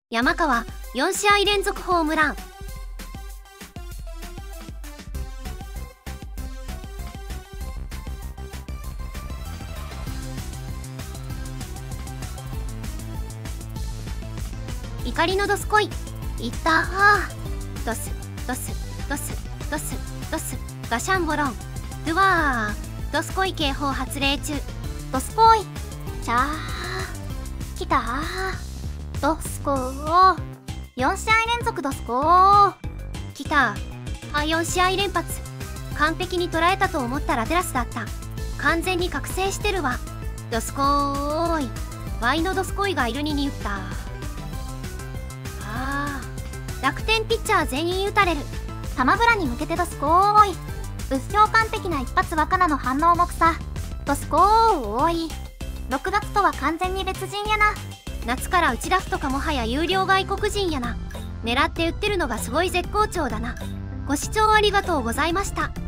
山川4試合連続ホームラン。怒りのドスコイ。いったー。ドスドスドスドスドスガシャンボロン。ドゥワー。ドスコイ警報発令中。ドスコイ。チャー。きたー。ドスコー。4試合連続ドスコー。きたー。4試合連発。完璧に捉えたと思ったらテラスだった。完全に覚醒してるわ。ドスコーイ。ワイのドスコイがいる2に打った。楽天ピッチャー全員打たれる。玉村に向けてドスコーイ。物評完璧な一発若菜の反応も草。ドスコーイ。6月とは完全に別人やな。夏から打ち出すとかもはや有料外国人やな。狙って打ってるのがすごい絶好調だな。ご視聴ありがとうございました。